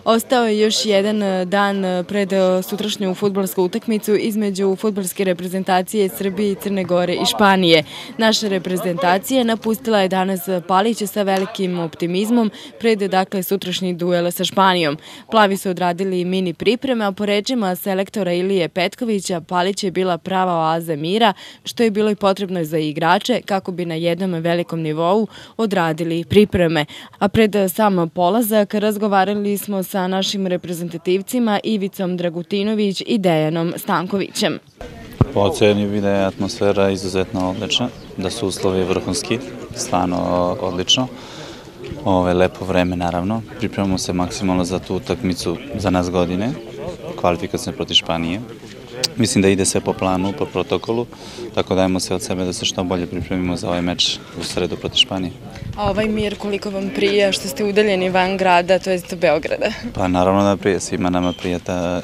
Ostao je još jedan dan pred sutrašnju fudbalsku utakmicu između fudbalske reprezentacije Srbije, Crne Gore i Španije. Naša reprezentacija napustila je danas Palić sa velikim optimizmom pred sutrašnji duel sa Španijom. Plavi su odradili mini pripreme, a po rečima selektora Ilije Petkovića, Palić je bila prava oaza mira, što je bilo i potrebno za igrače kako bi na jednom velikom nivou odradili pripreme. A pred sam polazak razgovarali smo sa našim reprezentativcima Ivicom Dragutinović i Dejanom Stankovićem. Po oceni bi da je atmosfera izuzetno odlična, da su uslovi vrhunski, stvarno odlično. Lepo vreme naravno, pripremamo se maksimalno za tu utakmicu za nas godine, kvalifikacijne protiv Španije. Mislim da ide sve po planu, po protokolu, tako dajemo se od sebe da se što bolje pripremimo za ovaj meč u sredu protiv Španije. A ovaj mir koliko vam prija što ste udaljeni van grada, to jest Beograda? Pa naravno da prija, svima nama prijata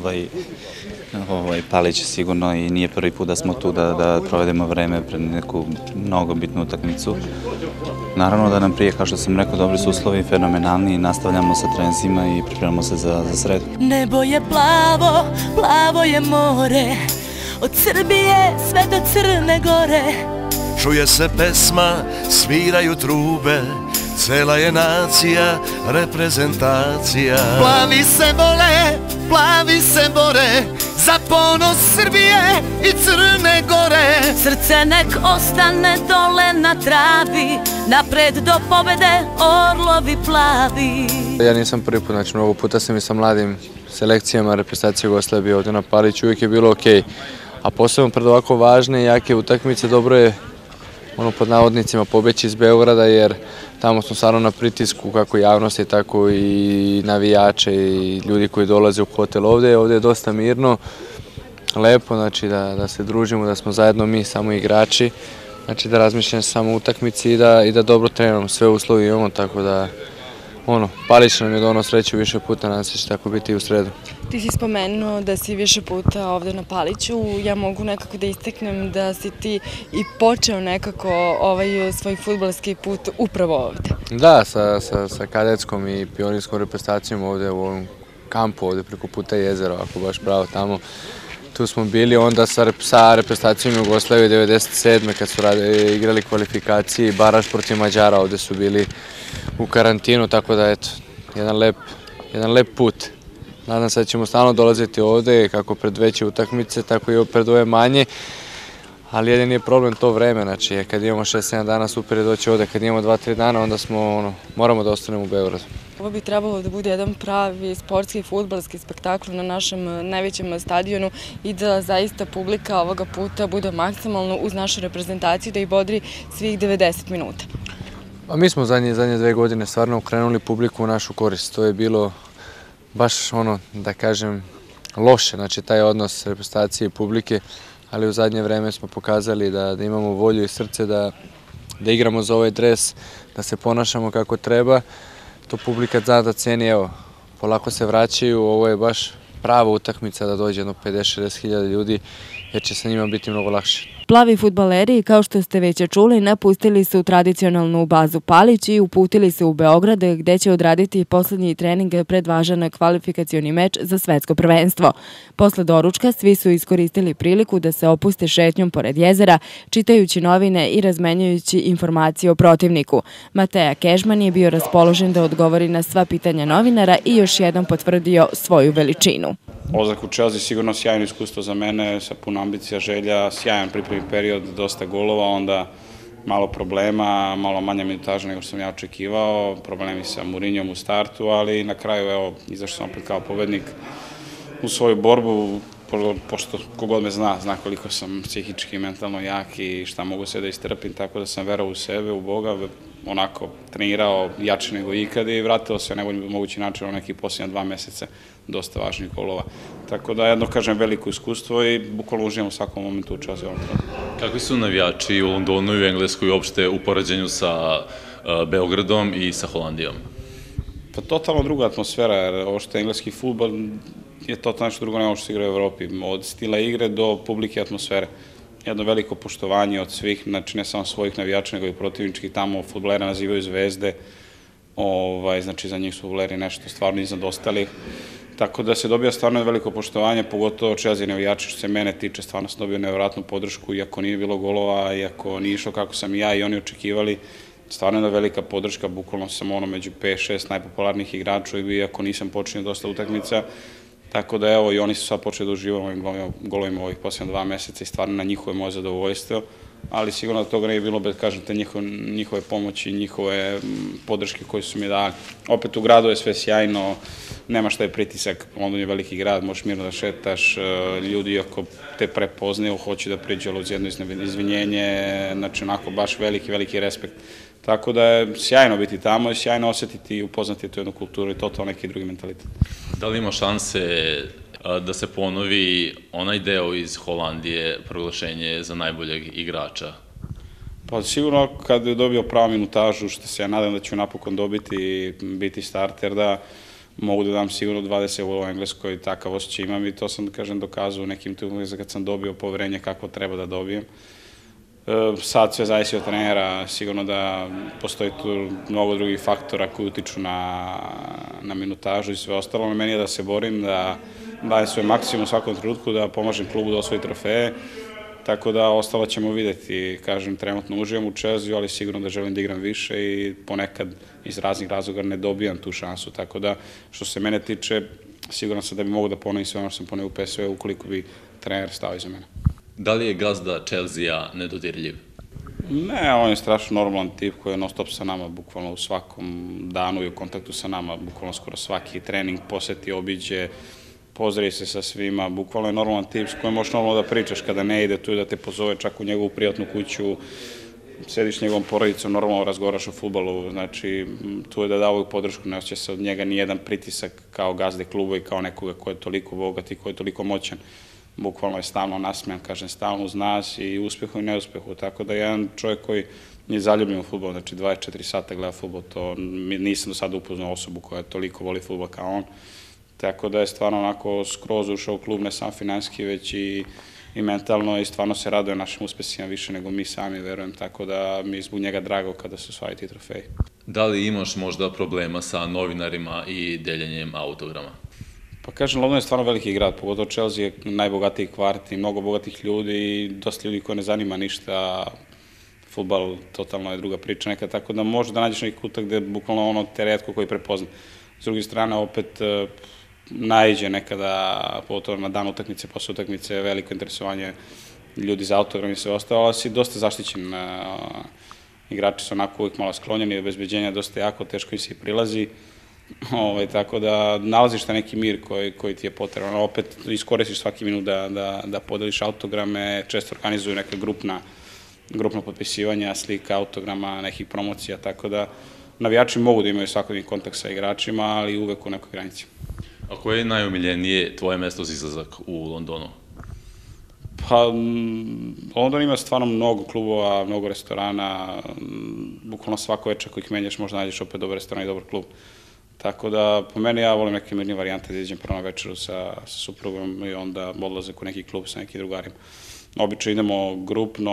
Palić sigurno i nije prvi put da smo tu da provedemo vreme pred neku mnogo bitnu utakmicu. Naravno da nam prije, kao što sam rekao, dobri su uslovi, fenomenalni, nastavljamo sa treninzima i pripremamo se za sredu. Nebo je plavo, plavo je more, od Srbije sve do Crne Gore. Čuje se pesma, sviraju trube, cela je nacija, reprezentacija. Plavi se vole, plavi se bore, za ponos Srbije i Crne Gore. Srce nek ostane dole na travi, napred do pobede orlovi plavi. Ja nisam prvi put, znači mnogo puta sam i sa mladim selekcijama reprezentacije Jugoslavije bio ovdje na Paliću, uvijek je bilo okej. A posebno pred ovako važne i jake utakmice dobro je pod navodnicima pobeći iz Beograda, jer tamo smo stvarno na pritisku kako javnosti, tako i navijače i ljudi koji dolaze u hotel ovdje. Ovdje je dosta mirno, lepo, znači da se družimo, da smo zajedno mi samo igrači, znači da razmišljamo samo o utakmici i da dobro treniramo, sve uslovi imamo, tako da Palić nam je donao sreću više puta, nadam se da će tako biti i u sredu. Ti si spomenuo da si više puta ovdje na Paliću, ja mogu nekako da istaknem da si ti i počeo nekako ovaj svoj fudbalski put upravo ovdje. Da, sa kadetskom i pionirskom reprezentacijom ovdje u ovom kampu, ovdje preko puta jezera, ako baš pravo tamo. Tu smo bili onda sa reprezentacijom Jugoslavije 1997. kad su igrali kvalifikacije i baraž protiv Mađara, ovdje su bili u karantinu, tako da eto, jedan lep put. Nadam se da ćemo stalno dolaziti ovdje, kako pred veće utakmice, tako i pred ove manje, ali jedini je problem to vreme, znači kad imamo 6-7 dana super je doći ovdje, kad imamo 2-3 dana onda moramo da ostanemo u Beogradu. Ovo bi trebalo da bude jedan pravi sportski i fudbalski spektakl na našem najvećem stadionu i da zaista publika ovoga puta bude maksimalno uz našu reprezentaciju, da ih bodri svih 90 minuta. Mi smo zadnje 2 godine stvarno okrenuli publiku u našu korist. To je bilo baš da kažem, loše, znači taj odnos reprezentacije i publike, ali u zadnje vreme smo pokazali da imamo volju i srce da igramo za ovaj dres, da se ponašamo kako treba. To publika zna da ceni, evo, polako se vraćaju, ovo je baš prava utakmica da dođe jedno 50-60 hiljada ljudi, jer će sa njima biti mnogo lakše. Plavi fudbaleri, kao što ste već čuli, napustili su tradicionalnu bazu Palić i uputili se u Beograd, gde će odraditi poslednji trening pred važan kvalifikacioni meč za svetsko prvenstvo. Posle doručka svi su iskoristili priliku da se opuste šetnjom pored jezera, čitajući novine i razmenjujući informacije o protivniku. Mateja Kežman je bio raspoložen da odgovori na sva pitanja novinara i još jednom potvrdio svoju veličinu. Odlazak u Chelsea sigurno sjajno iskustvo za mene, sa puno ambicija, želja, sjajan pripremni period, dosta golova, onda malo problema, malo manja minutaža nego što sam ja očekivao, problemi sa Mourinhom u startu, ali na kraju, evo, izašao sam opet kao pobednik u svoju borbu, pošto kogod me zna koliko sam psihički i mentalno jak i šta mogu sve da istrpim, tako da sam verao u sebe, u Boga, onako trenirao jače nego ikad i vratilo se na najbolji mogući način u nekih posljednja 2 meseca dosta važnih golova. Tako da jedno kažem veliko iskustvo i bukvalno uživam u svakom momentu u Chelsea. Kakvi su navijači u Londonu i u Engleskoj uopšte u poređenju sa Beogradom i sa Holandijom? Pa totalno druga atmosfera, jer ovo što je engleski fudbal je totalno nešto drugo nego što se igra u Evropi. Od stila igre do publike i atmosfere. Jedno veliko poštovanje od svih, znači ne samo svojih navijača, nego i protivničkih, tamo fudbalera nazivaju zvezde. znači za njih su voleri nešto stvarno iznad ostalih. Tako da se dobija stvarno veliko poštovanje, pogotovo Chelsea navijači, što se mene tiče, stvarno sam dobio nevjerojatnu podršku, iako nije bilo golova, iako nije išlo kako sam i ja i oni očekivali. Stvarno jedna velika podrška, bukvalno sam među 5-6 najpopularnijih igrača, iako nisam počinio dosta utakmica. Tako da evo i oni su sad počeli da uživaju ovim golovima ovih posljednja 2 meseca i stvarno na njihove moje zadovoljstvo. Ali sigurno da toga nije bilo bez, kažem te, njihove pomoći i njihove podrške koje su mi dali. Opet u gradu je sve sjajno, nema šta je pritisak, London je veliki grad, možeš mirno da šetaš, ljudi ako te prepoznaju, hoće da priđe uz jedno izvinjenje, znači onako baš veliki respekt. Tako da je sjajno biti tamo i sjajno osjetiti i upoznati tu jednu kulturu i totalno neki drugi mentalitet. Da li ima šanse da se ponovi onaj deo iz Holandije, proglašenje za najboljeg igrača? Pa sigurno kad je dobio pravu minutažu, što se ja nadam da ću napokon dobiti i biti starter, da mogu da dam sigurno 20 golova u Engleskoj, takav osjećaj imam i to sam, da kažem, dokazao u nekim utakmicama kad sam dobio poverenje kako treba da dobijem. Sad sve zavisi od trenera, sigurno da postoji tu mnogo drugih faktora koji utiču na minutažu i sve ostalo. Na meni je da se borim, da dajem svoj maksimum u svakom trenutku, da pomažem klubu da osvoji trofeje, tako da ostalo ćemo videti. Kažem, trenutno uživam u Chelsea, ali sigurno da želim da igram više i ponekad iz raznih razloga ne dobijam tu šansu, tako da što se mene tiče, sigurno sam da bi mogu da ponovim sve ono što sam ponovio u PSV ukoliko bi trener stao iza mene. Da li je gazda Chelsea nedodirljiv? Ne, on je strašno normalan tip koji je non stop sa nama, bukvalno u svakom danu i u kontaktu sa nama, bukvalno skoro svaki trening poseti, obiđe, pozdravi se sa svima, bukvalno je normalan tip s kojim možeš normalno da pričaš kada ne ide, tu je da te pozove čak u njegovu prijatnu kuću, sediš s njegovom porodicom, normalno razgovaraš o fudbalu, znači tu je da davaju podršku, ne osjeća se od njega ni jedan pritisak kao gazde kluba i kao nekoga ko je toliko bogat i ko je toliko moćan. Bukvalno je stalno nasmejan, kažem, stalno uz nas i uspehu i neuspehu, tako da je jedan čovjek koji je zaljubljen u fudbal, znači 24 sata gleda fudbal, to nisam do sada upoznao osobu koja toliko voli fudbal kao on, tako da je stvarno onako skroz ušao u klub, ne samo finansijski, već i mentalno i stvarno se raduje našim uspesima više nego mi sami, verujem, tako da mi je zbog njega drago kada se osvajaju ti trofeji. Da li imaš možda problema sa novinarima i deljenjem autograma? Pa kažem, London je stvarno veliki grad, pogotovo Chelsea je najbogatiji kvart i mnogo bogatih ljudi i dosta ljudi koje ne zanima ništa, fudbal totalno je druga priča neka, tako da možeš da nađeš neki kutak gde je bukvalno ono te retko koji prepozna. S druge strane, opet naiđe nekada, pogotovo na dan utakmice, posle utakmice, veliko interesovanje ljudi za autogram i sve ostalo, ali si dosta zaštićen. Igrači su onako uvijek malo sklonjeni, obezbeđenja dosta jako, teško im se i prilazi. Tako da nalaziš taj neki mir koji ti je potreban. Opet iskoristiš svaki minut da podeliš autograme, često organizuju neka grupna potpisivanja, slika, autograma, nekih promocija, tako da navijači mogu da imaju svakodnevni kontakt sa igračima, ali uvek u nekoj granici. A koje je najomiljenije tvoje mesto za izlazak u Londonu? Pa, London ima stvarno mnogo klubova, mnogo restorana, bukvalno svako večer kojih menjaš možda nađeš opet dobar restoran i dobar klub. Tako da, po meni, ja volim neke mirnije varijante da iđem prvo na večeru sa suprugom i onda odlazak u neki klub sa nekim drugarima. Obično idemo grupno,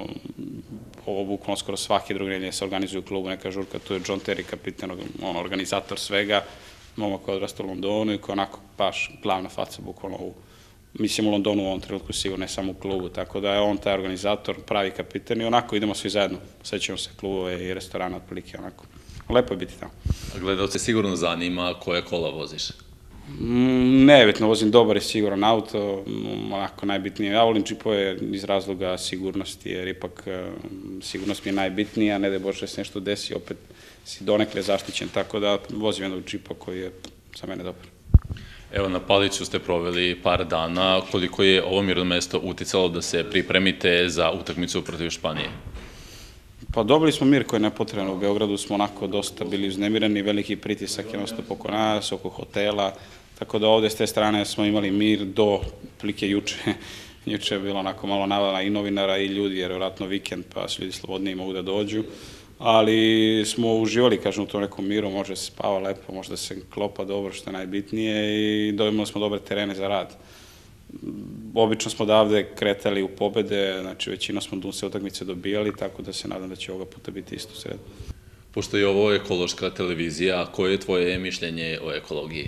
ovo bukvalno skoro svake druge nedelje se organizuju u klubu, neka žurka, tu je John Terry, kapitan, organizator svega, momak koji je odrastao u Londonu i koji je onako baš glavna faca bukvalno mislim u Londonu u ovom trenutku sigurno, ne samo u klubu, tako da je on taj organizator, pravi kapitan i onako idemo svi zajedno, sećamo se klubove i restorana otprilike onako. Lepo je biti tamo. A gledalce sigurno zanima koje kola voziš? Nebitno, vozim dobar i siguran auto, onako najbitnije. Ja volim džipove iz razloga sigurnosti, jer ipak sigurnost mi je najbitnija, ne da je Bože da se nešto desi, opet si donekle zaštićen, tako da vozim jednog džipa koji je za mene dobar. Evo, na Paliću ste proveli par dana, koliko je ovo mirno mesto uticalo da se pripremite za utakmicu protiv Španije? Pa dobili smo mir koji je nepotreban. U Beogradu smo onako dosta bili uznemirani, veliki pritisak je nastup oko nas, oko hotela, tako da ovde s te strane smo imali mir do plike juče. Juče je bilo onako malo navala i novinara i ljudi, jer je vratno vikend pa su ljudi slobodniji i mogu da dođu. Ali smo uživali, kažem, u tom nekom miru, može da se spava lepo, može da se klopa dobro, što je najbitnije i dobili smo dobre terene za rad. Obično smo odavde kretali u pobede, znači većina smo sve utakmice dobijali, tako da se nadam da će ovoga puta biti isto u sredu. Pošto je ovo ekološka televizija, koje je tvoje mišljenje o ekologiji?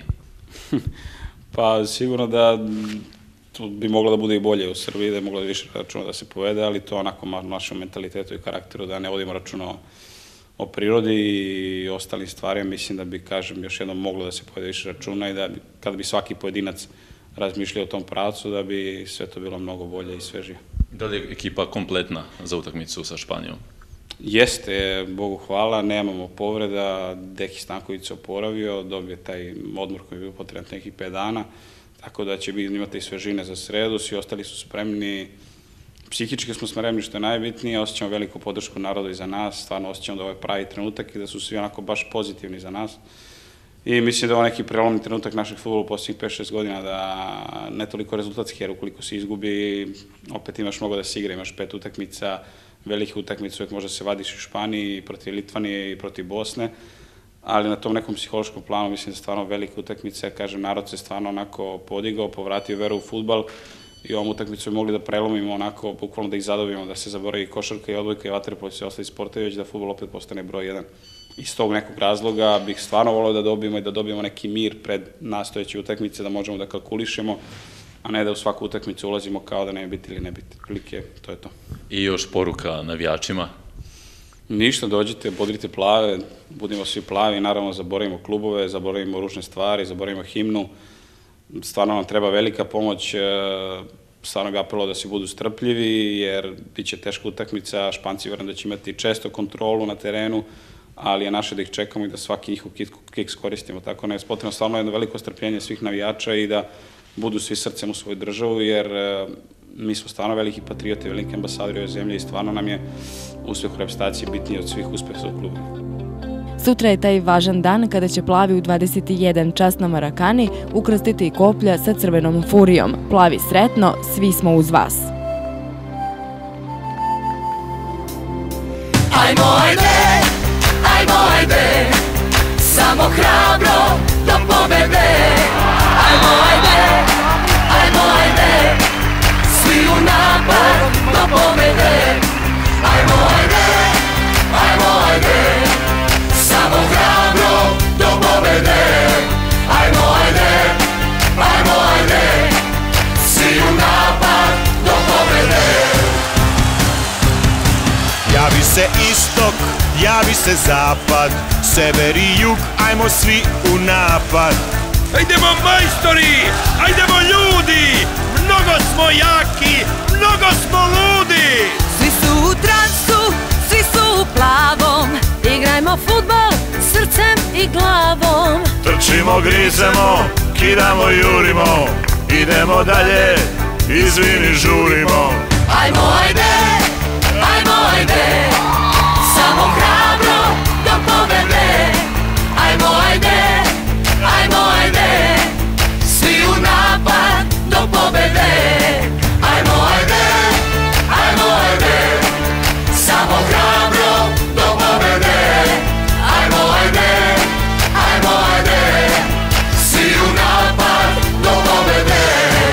Pa sigurno da bi moglo da bude i bolje u Srbiji, da je moglo više računa da se povede, ali to onako našem mentalitetu i karakteru da ne vodimo računa o prirodi i ostalim stvarima. Mislim da bi, kažem, još jednom moglo da se povede više računa i da kada bi svaki pojedinac razmišljao o tom pravcu, da bi sve to bilo mnogo bolje i svežije. Da li je ekipa kompletna za utakmicu sa Španijom? Jeste, Bogu hvala, nemamo povreda, Deki Stanković se oporavio, dobio taj odmor koji je bio potreban nekih 5 dana, tako da će imati svežine za sredu, svi ostali su spremni, psihički smo spremni što je najbitnije, osjećamo veliku podršku naroda i za nas, stvarno osjećamo da ovo je pravi trenutak i da su svi onako baš pozitivni za nas. I mislim da je ovo neki prelomni trenutak našeg fudbala u posljednjih 5-6 godina, da ne toliko rezultatski, jer ukoliko se izgubi, opet imaš mnogo da se igra, imaš 5 utakmica, velikih utakmica, uvijek možda se vadiš u Španiji, protiv Litvanije i protiv Bosne, ali na tom nekom psihološkom planu mislim da je stvarno velika utakmica, kažem, narod se stvarno onako podigao, povratio veru u fudbal i ovom utakmicu bi mogli da prelomimo onako, bukvalno da ih zadobimo, da se zaboravi košarka i odbojka i vaterpolo i sve ostali sportovi, već da fudbal opet postane broj 1. Iz tog nekog razloga bih stvarno volio da dobijemo i da dobijemo neki mir pred nastojeće utakmice, da možemo da kalkulišemo, a ne da u svaku utakmicu ulazimo kao da ne biti ili ne biti. Prilike, to je to. I još poruka navijačima? Ništa, dođite, bodrite plave, budimo svi plavi, naravno zaboravimo klubove, zaboravimo ružne stvari, zaboravimo himnu. Stvarno nam treba velika pomoć, stvarno bi apelovao da se budu strpljivi, jer bit će teška utakmica, Španci verujem da će imati često kontrolu na terenu, ali je naše da ih čekamo i da svaki njihov kiks koristimo. Tako ne, potrebno stvarno jedno veliko strpljenje svih navijača i da budu svi srcem u svoju državu, jer mi smo stvarno veliki patrioti, veliki ambasadori ove zemlje i stvarno nam je uspeh u reprezentaciji bitniji od svih uspeha u klubu. Sutra je taj važan dan kada će plavi u 21 čas na Marakani ukrstiti koplja sa crvenom furijom. Plavi sretno, svi smo uz vas. Ajmo, ajde, ajmo, ajde, samo hrabro do pobede. Ajmo, ajde, ajmo, ajde, svi u napad do pobede. Ajmo, ajde, ajmo, ajde, samo hrabro do pobede. Ajmo, ajde, ajmo, ajde, svi u napad do pobede. Javi se istok, javi se zapad, sever i jug, ajmo svi u napad. Ajdemo majstori, ajdemo ljudi, mnogo smo jaki, mnogo smo ludi. Svi su u transu, svi su u plavom, igrajmo fudbal srcem i glavom. Trčimo, grizemo, kidamo, jurimo, idemo dalje, izvini, žurimo. Ajmo, ajde, ajmo, ajde, samo hrabro do pobede. Ajmo, ajde, ajmo, ajde, svi u napad do pobede. Ajmo, ajde, ajmo, ajde, samo hrabro do pobede. Ajmo, ajde, ajmo, ajde, svi u napad do pobede.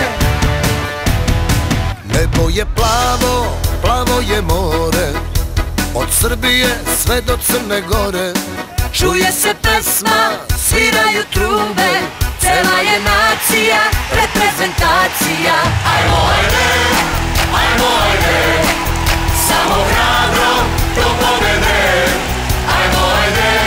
Nebo je plavo, plavo je more, od Srbije sve do Crne Gore. Čuje se pesma, sviraju trube, cela je nacija, reprezentacija. Ajmo, ajde, ajmo, ajde, samo hrabro do pobede. Ajmo, ajde,